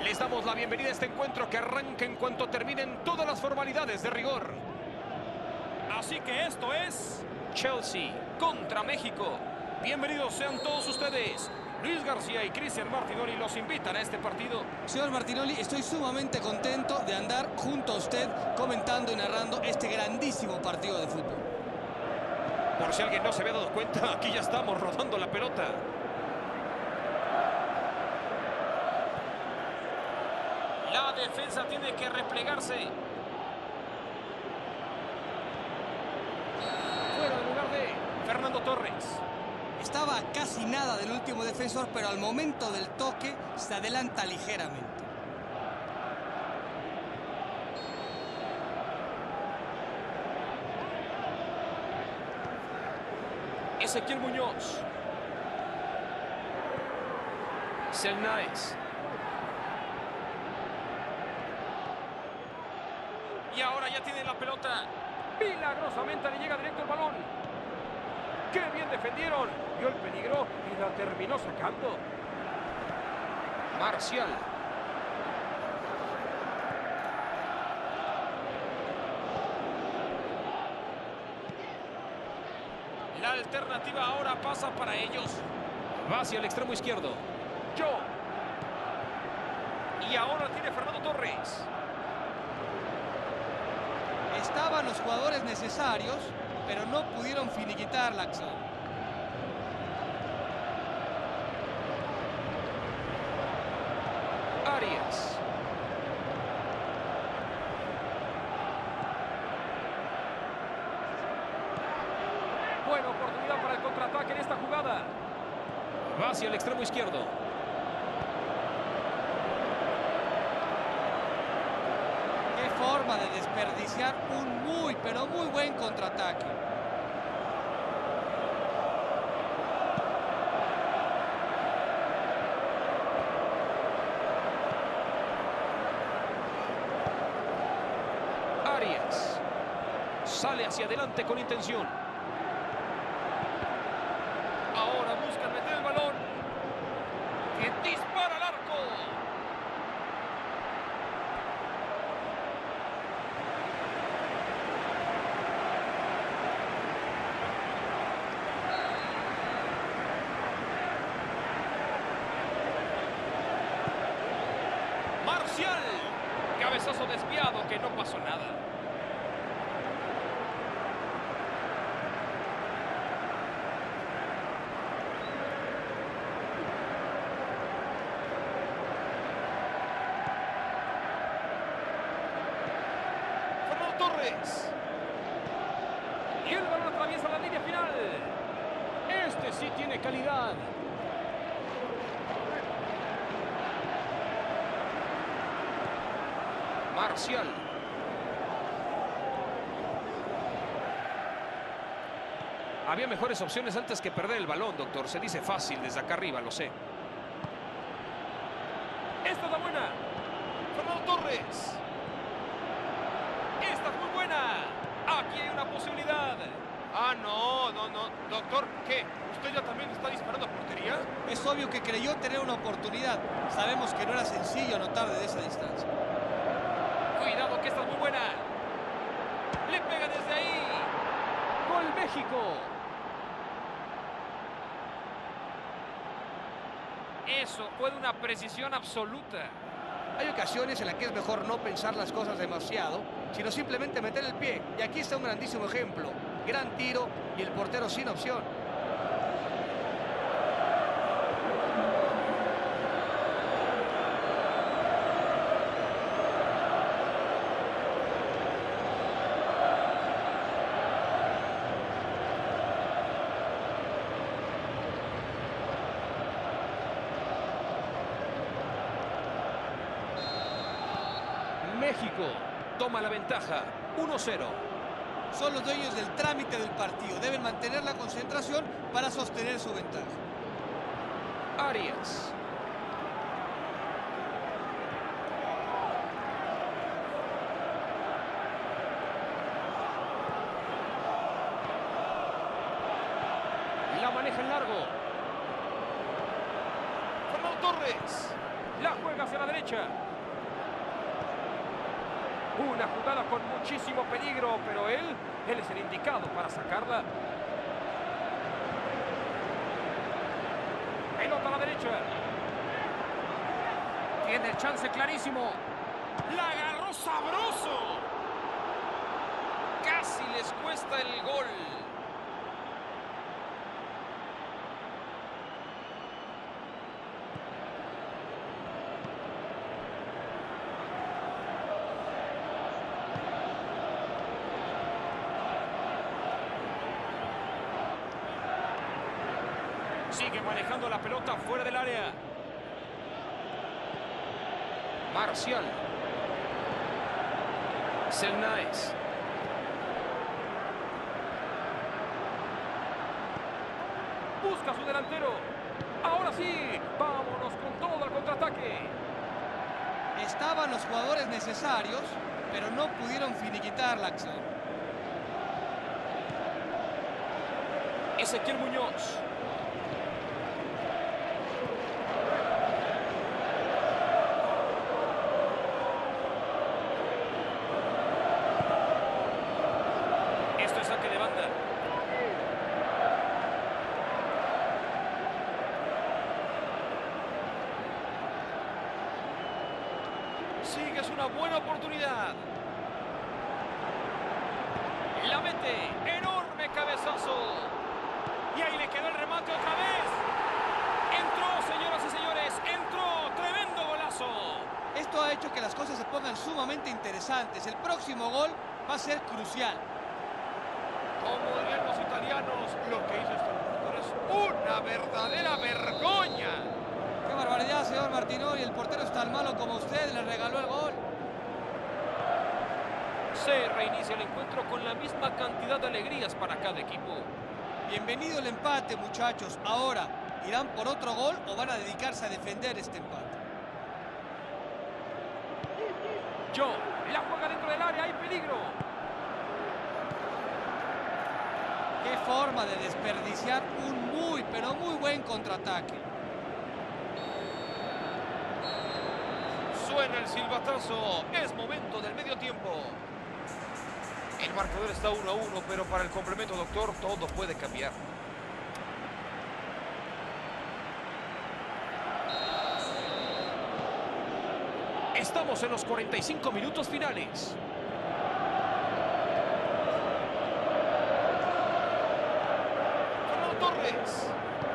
Les damos la bienvenida a este encuentro que arranca en cuanto terminen todas las formalidades de rigor. Así que esto es Chelsea contra México. Bienvenidos sean todos ustedes. Luis García y Cristian Martinoli los invitan a este partido. Señor Martinoli, estoy sumamente contento de andar junto a usted comentando y narrando este grandísimo partido de fútbol. Por si alguien no se había dado cuenta, aquí ya estamos rodando la pelota. La defensa tiene que replegarse. Fuera del lugar de Fernando Torres. Estaba a casi nada del último defensor, pero al momento del toque se adelanta ligeramente. Ezequiel Muñoz. Selnaes. Y ahora ya tiene la pelota. Milagrosamente le llega directo el balón. ¡Qué bien defendieron! Vio el peligro y la terminó sacando. Marcial. La alternativa ahora pasa para ellos. Va hacia el extremo izquierdo. Joe. Y ahora tiene Fernando Torres. Estaban los jugadores necesarios, pero no pudieron finiquitar la acción. Arias. Buena oportunidad para el contraataque en esta jugada. Va hacia el extremo izquierdo. Qué forma de desperdiciar un muy, pero muy buen contraataque. Arias. Sale hacia adelante con intención. Ahora buscan meter el balón. Y dispara al arco. Marcial. Cabezazo desviado que no pasó nada. Fernando Torres. Y el balón atraviesa la línea final. Este sí tiene calidad. Marcial. Había mejores opciones antes que perder el balón, doctor. Se dice fácil desde acá arriba, lo sé. Esta es la buena. Fernando Torres. Esta es muy buena. Aquí hay una posibilidad. Ah, no. Doctor, ¿qué? ¿Usted ya también está disparando a portería? Es obvio que creyó tener una oportunidad. Sabemos que no era sencillo anotar desde esa distancia. Cuidado que esta es muy buena. Le pega desde ahí. ¡Gol México! Eso fue de una precisión absoluta. Hay ocasiones en las que es mejor no pensar las cosas demasiado, sino simplemente meter el pie. Y aquí está un grandísimo ejemplo. Gran tiro y el portero sin opción. México toma la ventaja. 1-0. Son los dueños del trámite del partido. Deben mantener la concentración para sostener su ventaja. Arias. La maneja en largo. Fernando Torres. La juega hacia la derecha. Una jugada con muchísimo peligro, pero él es el indicado para sacarla. Pelota a la derecha. Tiene el chance clarísimo. La agarró sabroso. Casi les cuesta el gol. Sigue manejando la pelota fuera del área. Marcial. Selnaes. Busca a su delantero. Ahora sí, vámonos con todo al contraataque. Estaban los jugadores necesarios, pero no pudieron finiquitar la acción. Ezequiel Muñoz. Esto es saque de banda. Sigue, es una buena oportunidad. La mete. Enorme cabezazo. Y ahí le quedó el remate otra vez. Entró, señoras y señores. Entró. Tremendo golazo. Esto ha hecho que las cosas se pongan sumamente interesantes. El próximo gol va a ser crucial. Como dirían los italianos, lo que hizo este jugador es una verdadera vergüenza. ¡Qué barbaridad, señor Martinoli! El portero es tan malo como usted, le regaló el gol. Se reinicia el encuentro con la misma cantidad de alegrías para cada equipo. Bienvenido el empate, muchachos. Ahora, ¿irán por otro gol o van a dedicarse a defender este empate? Joe, la juega dentro del área, hay peligro. ¡Qué forma de desperdiciar un muy, pero muy buen contraataque! Suena el silbatazo. Es momento del medio tiempo. El marcador está 1-1, pero para el complemento, doctor, todo puede cambiar. Estamos en los 45 minutos finales. Fernando Torres.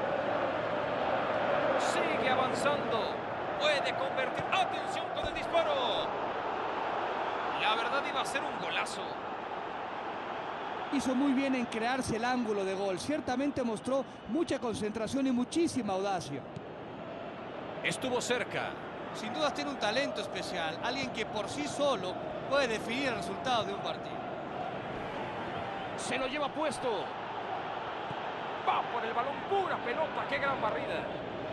Sigue avanzando. Puede convertir. ¡Atención con el disparo! La verdad iba a ser un golazo. Hizo muy bien en crearse el ángulo de gol. Ciertamente mostró mucha concentración y muchísima audacia. Estuvo cerca. Sin duda tiene un talento especial. Alguien que por sí solo puede definir el resultado de un partido. Se lo lleva puesto. Va por el balón, pura pelota. ¡Qué gran barrida!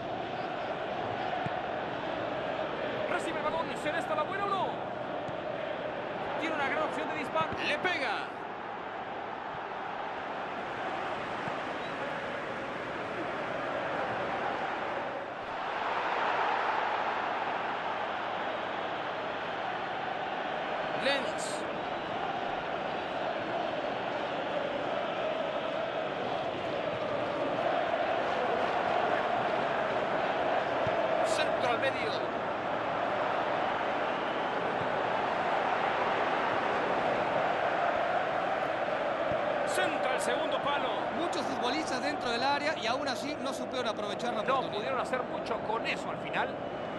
Recibe el balón. ¿Será esta la buena o no? Tiene una gran opción de disparo. Le pega. Lenz. Centro al medio. Centra el segundo palo. Muchos futbolistas dentro del área y aún así no supieron aprovechar la No oportunidad. pudieron hacer mucho con eso al final.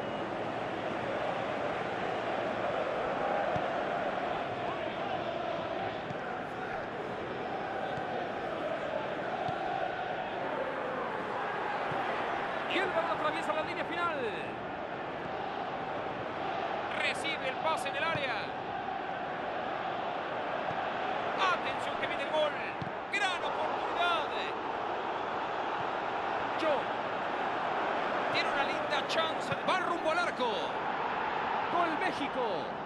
Y el balón atraviesa la línea final. Recibe el pase en el área. Atención que viene el gol. Gran oportunidad. Joe. Tiene una linda chance. Va rumbo al arco. Gol México.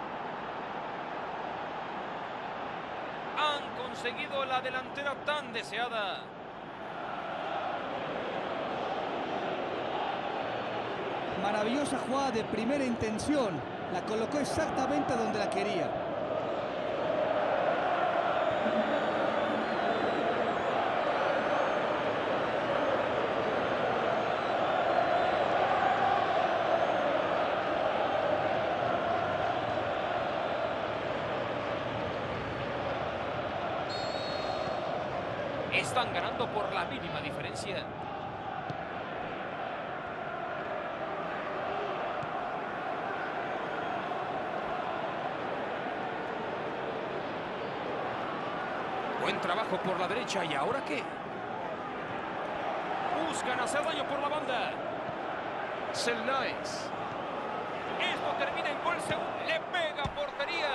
Han conseguido la delantera tan deseada. Maravillosa jugada de primera intención. La colocó exactamente donde la quería. Están ganando por la mínima diferencia. Buen trabajo por la derecha. ¿Y ahora qué? Buscan hacer daño por la banda. Selnaes. Esto termina en gol seguro. Le pega a portería.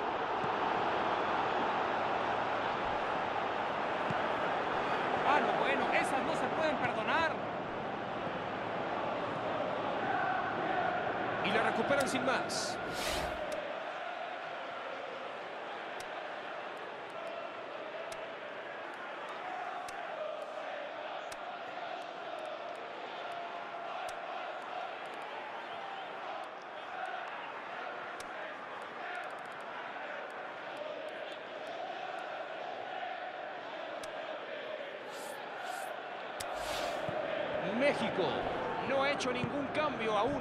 Ah, no, bueno, esas no se pueden perdonar. Y la recuperan sin más. México no ha hecho ningún cambio aún.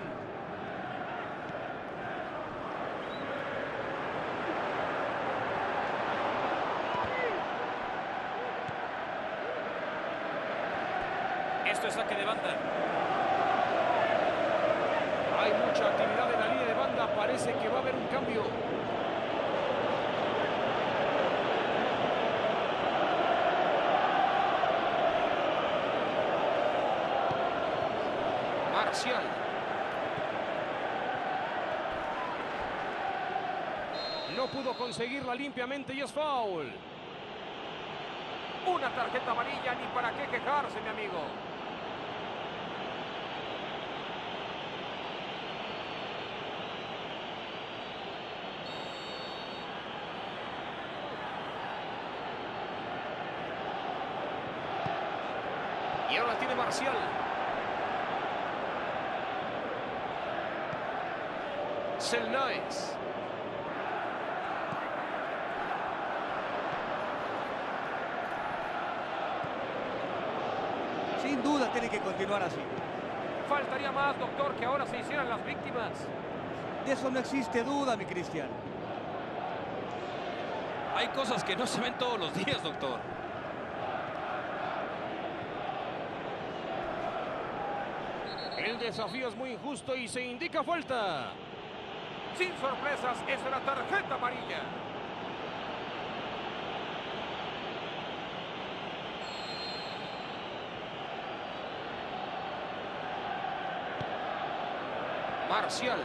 Esto es saque de banda. Hay mucha actividad en la línea de banda. Parece que va a haber un cambio. Marcial. No pudo conseguirla limpiamente y es foul. Una tarjeta amarilla, ni para qué quejarse, mi amigo. Y ahora tiene Marcial. Selnaes. Sin duda tiene que continuar así. Faltaría más, doctor, que ahora se hicieran las víctimas. De eso no existe duda, mi Cristian. Hay cosas que no se ven todos los días, doctor. El desafío es muy injusto y se indica falta. Sin sorpresas, es una tarjeta amarilla. Marcial.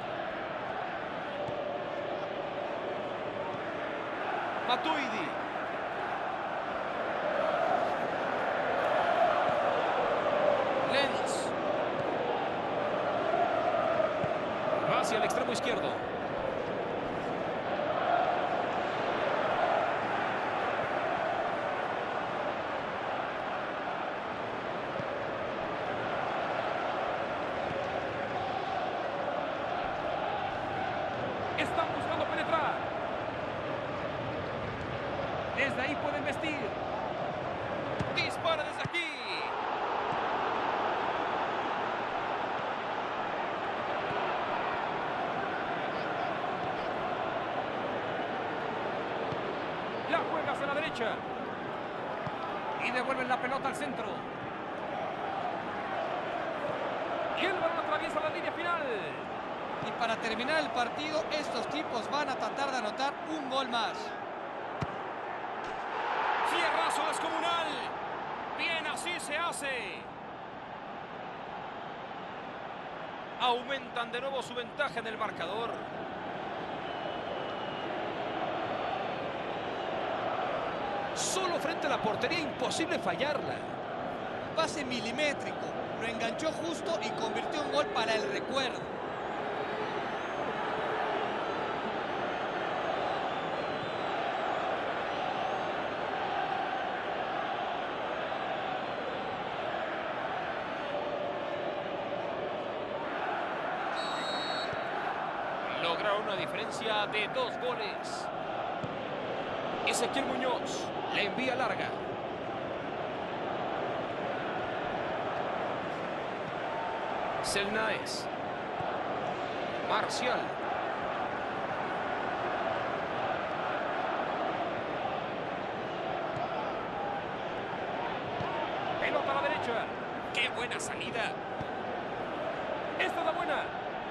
Matuidi. Lenz. Va hacia el extremo izquierdo. Están buscando penetrar. Desde ahí pueden vestir. Dispara desde aquí. La juega hacia la derecha. Y devuelven la pelota al centro. Y el balón atraviesa la línea final. Y para terminar el partido, estos tipos van a tratar de anotar un gol más. Fierrazo descomunal. Bien, así se hace. Aumentan de nuevo su ventaja en el marcador. Solo frente a la portería, imposible fallarla. Pase milimétrico, lo enganchó justo y convirtió un gol para el recuerdo. Lograron una diferencia de 2 goles. Ezequiel Muñoz. Le envía larga. Selnaes. Marcial. Pelota a la derecha. ¡Qué buena salida! ¡Esta es la buena!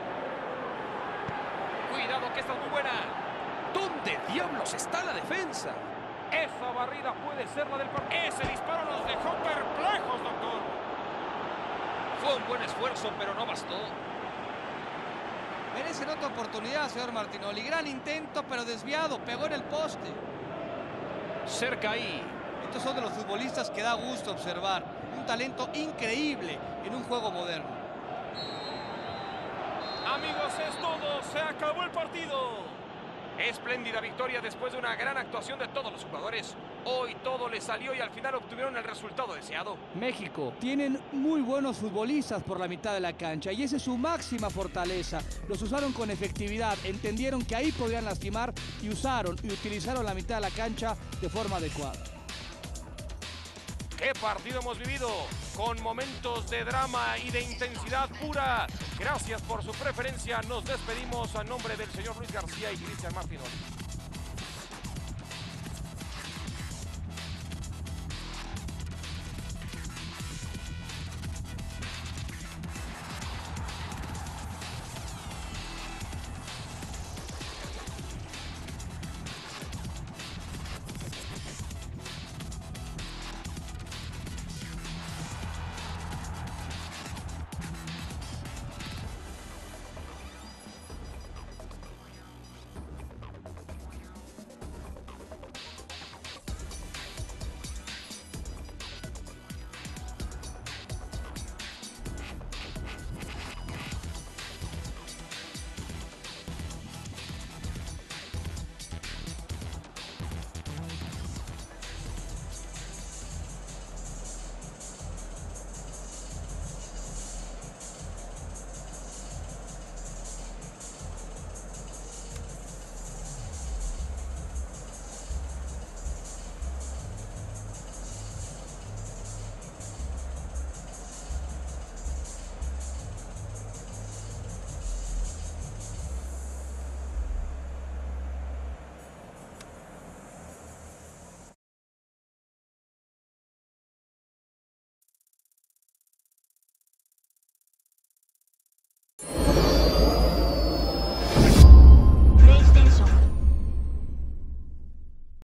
Cuidado que esta es muy buena. ¿Dónde diablos está la defensa? Esa barrida puede ser la del partido. Ese disparo nos dejó perplejos, doctor. Fue un buen esfuerzo, pero no bastó. Merecen otra oportunidad, señor Martinoli. Gran intento, pero desviado. Pegó en el poste. Cerca ahí. Estos son de los futbolistas que da gusto observar. Un talento increíble en un juego moderno. Amigos, es todo. Se acabó el partido. Espléndida victoria después de una gran actuación de todos los jugadores. Hoy todo les salió y al final obtuvieron el resultado deseado. México tienen muy buenos futbolistas por la mitad de la cancha y esa es su máxima fortaleza. Los usaron con efectividad, entendieron que ahí podían lastimar y utilizaron la mitad de la cancha de forma adecuada. ¡Qué partido hemos vivido! Con momentos de drama y de intensidad pura. Gracias por su preferencia. Nos despedimos a nombre del señor Luis García y Cristian Martinoli.